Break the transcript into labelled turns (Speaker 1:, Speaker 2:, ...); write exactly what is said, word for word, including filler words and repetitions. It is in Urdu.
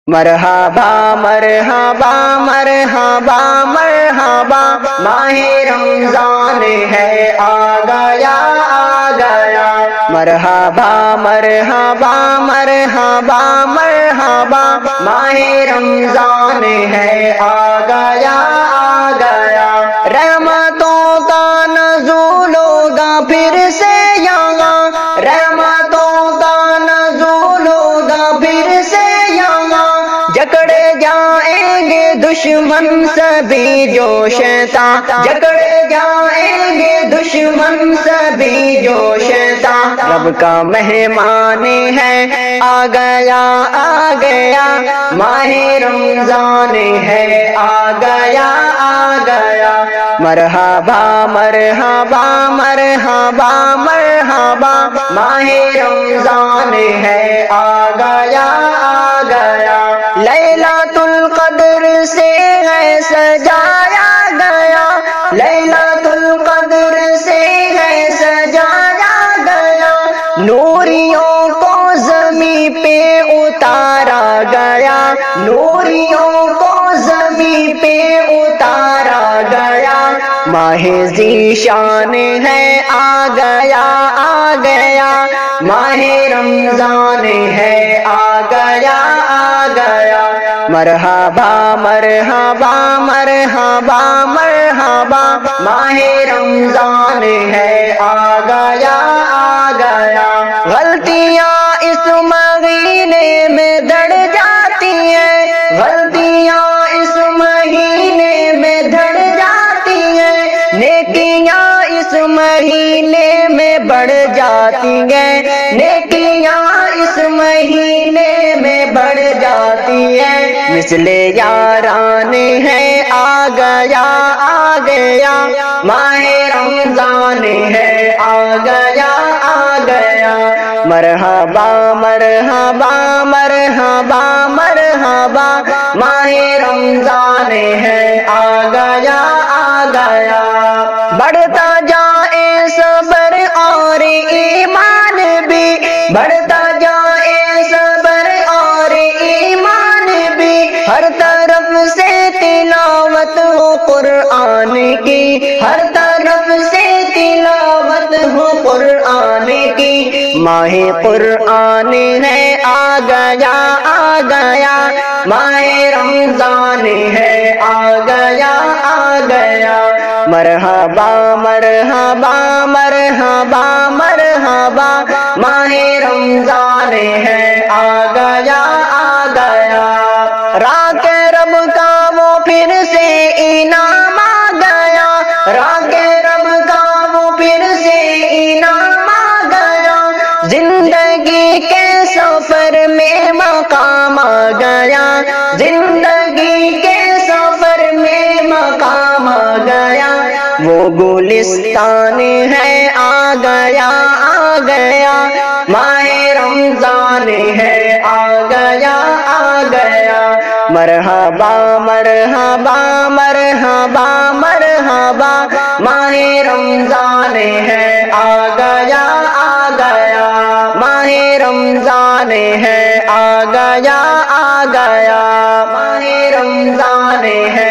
Speaker 1: مرحبا مرحبا مرحبا مرحبا ماہ رمضان ہے آ گیا آ گیا مرحبا مرحبا مرحبا مرحبا ماہ رمضان ہے آ گیا آ گیا رحمتوں کا نزول ہوگا پھر سے یہاں رحمتوں کا نزول ہوگا پھر سے جکڑے جائیں گے دشمن سبھی جو شیطان جکڑے جائیں گے دشمن سبھی جو شیطان رب کا مہمان ہے آ گیا آ گیا ماہ رمضان ہے آ گیا آ گیا مرحبا مرحبا مرحبا مرحبا ماہ رمضان ہے آ گیا آ گیا لیلۃ القدر سے ہے سجایا گیا لیلۃ القدر سے ہے سجایا گیا نوریوں کو زمین پہ اتارا گیا نوریوں کو زمین پہ اتارا گیا ماہ ذیشان ہے آ گیا آ گیا ماہ رمضان ہے آ گیا آ گیا مرحبا مرحبا مرحبا مرحبا ماہ رمضان ہے آ گیا آ گیا غلطیاں اس مہینے میں دڑ جاتی ہیں غلطیاں اس مہینے میں دڑ جاتی ہیں نیکیاں اس مہینے میں بڑھ جاتی ہیں نیکیاں اس مہینے میں بڑھ جاتی ہیں مثل یاران ہے آ گیا آ گیا ماہ رمضان ہے آ گیا آ گیا مرحبا مرحبا مرحبا مرحبا ماہ رمضان ہے آ گیا آ گیا بڑھتا جائے صبر اور ایمان بھی بڑھتا جائے صبر اور ایمان بھی ہر طرف سے تلاوت ہو قرآن کی ہر طرف سے تلاوت ہو قرآن کی ماہ قرآن ہے آ گیا آ گیا ماہ رمضان ہے آ گیا آ گیا مرحبا مرحبا مرحبا مرحبا ماہ رمضان ہے آ گیا آ گیا راہ کے رب کا وہ پھر سے انعام آ گیا راہ کے رب کا وہ پھر سے انعام آ گیا زندگی کے سفر میں مقام آ گیا زندگی کے سفر میں مقام آ گیا وہ گلستان ہے آ گیا آ گیا ماہ رمضان ہے آ گیا آ گیا مرحبا مرحبا مرحبا مرحبا ماہ رمضان ہے آ گیا آ گیا ماہ رمضان ہے آ گیا آ گیا ماہ رمضان ہے